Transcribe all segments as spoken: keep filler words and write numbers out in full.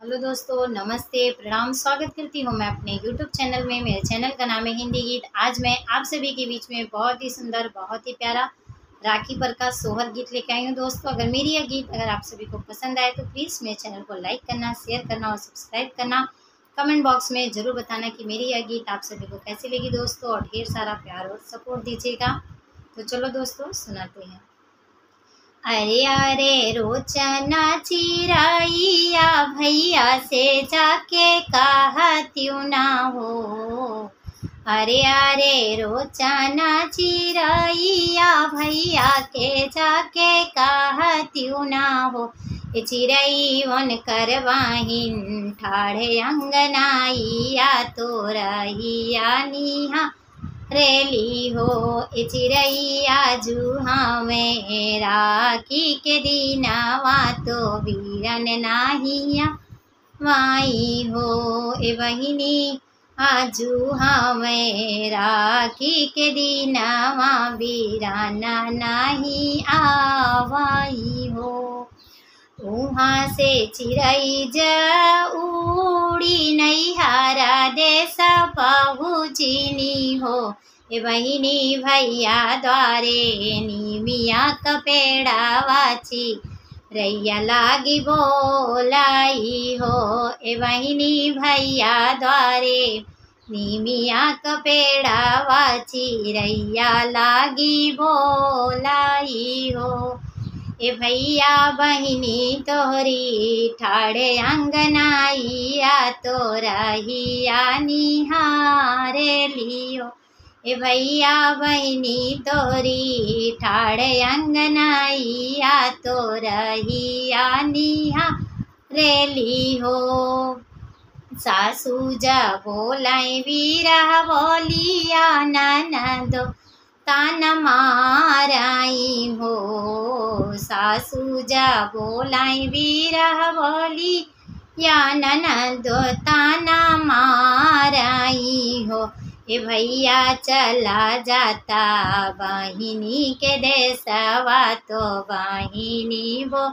Hello दोस्तों, नमस्ते, प्रणाम। स्वागत करती हूँ मैं अपने यूट्यूब चैनल में। मेरे चैनल का नाम है हिंदी गीत। आज मैं आप सभी के बीच में बहुत ही सुंदर, बहुत ही प्यारा राखी पर का सोहर गीत लेकर आई हूँ। दोस्तों, अगर मेरी यह गीत अगर आप सभी को पसंद आए तो प्लीज़ मेरे चैनल को लाइक करना, शेयर करना और सब्सक्राइब करना। कमेंट बॉक्स में ज़रूर बताना कि मेरी यह गीत आप सभी को कैसी लगी दोस्तों, और ढेर सारा प्यार और सपोर्ट दीजिएगा। तो चलो दोस्तों, सुनाते हैं। अरे अरे रोचना चिराइया, भैया से जाके कहत्यूँ ना हो। अरे अरे रोचना चिराइया, भैया के जाके कहत्यूँ ना हो। चिरई वन करवाहिन ठाढ़े अंगनाइया, तो रहिया निहा रेली हो। ए चिरैया जुहावे राखी के दीनावा, तो वीरन नाहिया वाई हो। ए बहिनी आजू हमें राखी के दीनावा, वीराना नाही आवाई हो। वहाँ से चिरई जा उड़ी नैहरा देश पहुँचनी हो। ए बहिनी भैया द्वारे नीमिया कपेड़ा वाची, रैया लागी बोलाई हो। ए बहिनी भैया द्वारे नीमिया कपेड़ा वाची, रैया लागी बोलाई हो। ए भैया बहिनी तोहरी ठाड़े अंगनाइया, तो रहिया निहारे लियो। ए भैया बहिनी तोहरी ठाड़े अंगनाइया, तो रहिया निहारे लियो। सासू जा बोलाई वीरा बोलिया, ननदो ताना माराई हो। सासू जा बोलाई वीरा बोली, या ननदो ताना माराई हो। ए भैया चला जाता बहिनी के देसवा, तो बहिनी वो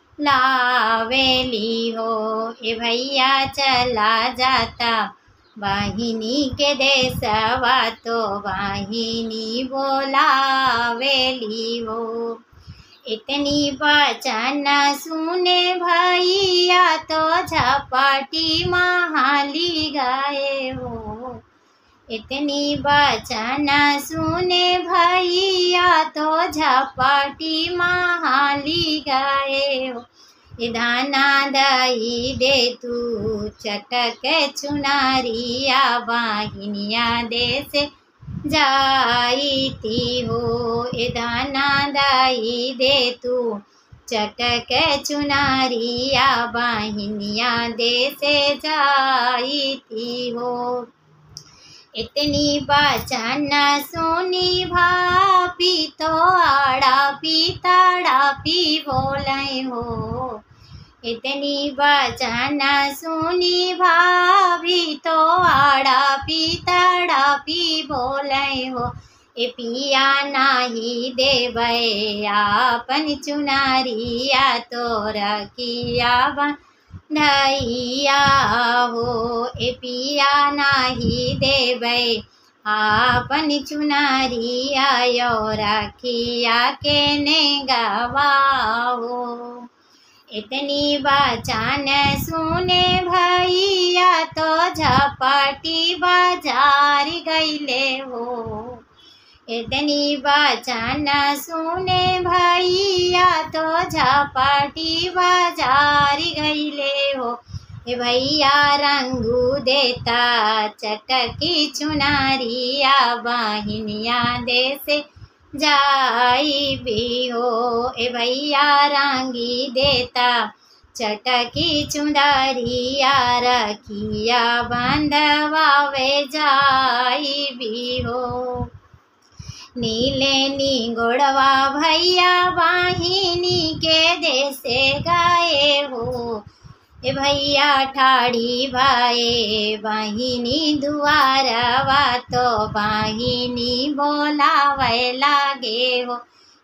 लावेली हो। ए भैया चला जाता बहिनी के देसवा, तो बहिनी बोलावेली हो। इतनी बचन सुने भैया, तो झपटी महाली गए हो। इतनी बचन सुने भैया, तो झपटी महाली गए हो। धाना दही दे तू चटक चुनारिया, बहिनिया दे से जाईती हो। ए दाना दही दे तू चटक चुनारिया, बहिनिया दे से जाईती हो। इतनी बचन सुनी भापी, तो आड़ा पीताड़ा पी बोले हो। इतनी बचन सुनी भाभी, तो आड़ा पीताड़ा पी बोले हो। ए पिया नाही देबै आपन चुनारिया, तो रखिया ढैया हो। ए पिया नाही देबै आपन चुनारिया, यो रखिया के ने गवाओ। इतनी बचन सुने भैया, तो झपटी बाजार गईले हो। इतनी बचन सुने भैया, तो झपटी बाजार गईले हो। ए भैया रंगू देता चटकी चुनारिया, बहिनिया दे से जाई भी हो। ए भैया रंगी देता चटकी चुंदरिया, रखिया बंधवावे जाई भी हो। नीले नी गोड़वा भैया बहिनी के देसे गए हो। ए भैया ठाड़ी भाए बहिनी दुआरवा, तो बहिनी बोलावे लागे हो।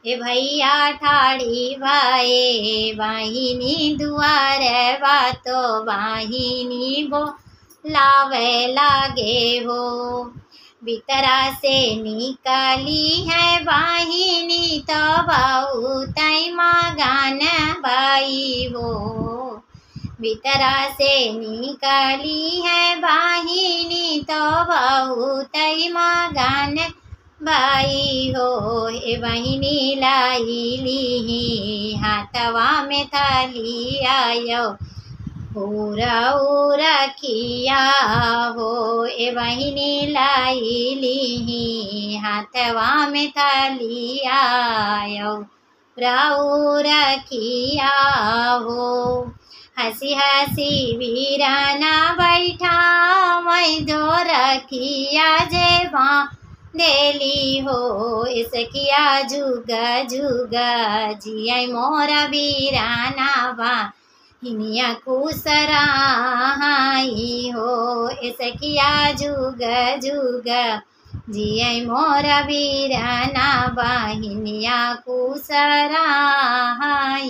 ए भैया ठाड़ी भाए वाहिनी दुआर बातो वाहिनी बो लावे लागे हो। भीतरा से निकाली है वाहिनी तो बाऊ तई गान बाई हो। भीतरा से निकाली है वाहिनी तो बाऊ तई गान बाई हो। ए बहिनी लाई ली हाथवा में थाली आयो पूरा उरा किया हो। ए बहिनी लाई ली हाथवा में थाली आयो पूरा किया हो। हंसी हंसी वीराना बैठा मैं जो रखिया जेबा देली हो। इसकिया जुगा जुगा जिया मोरा वीराना बा हिनिया कुसरा हो। इसकिया जुगा जुगा जिया मोरा वीराना बा हिनिया कुसरा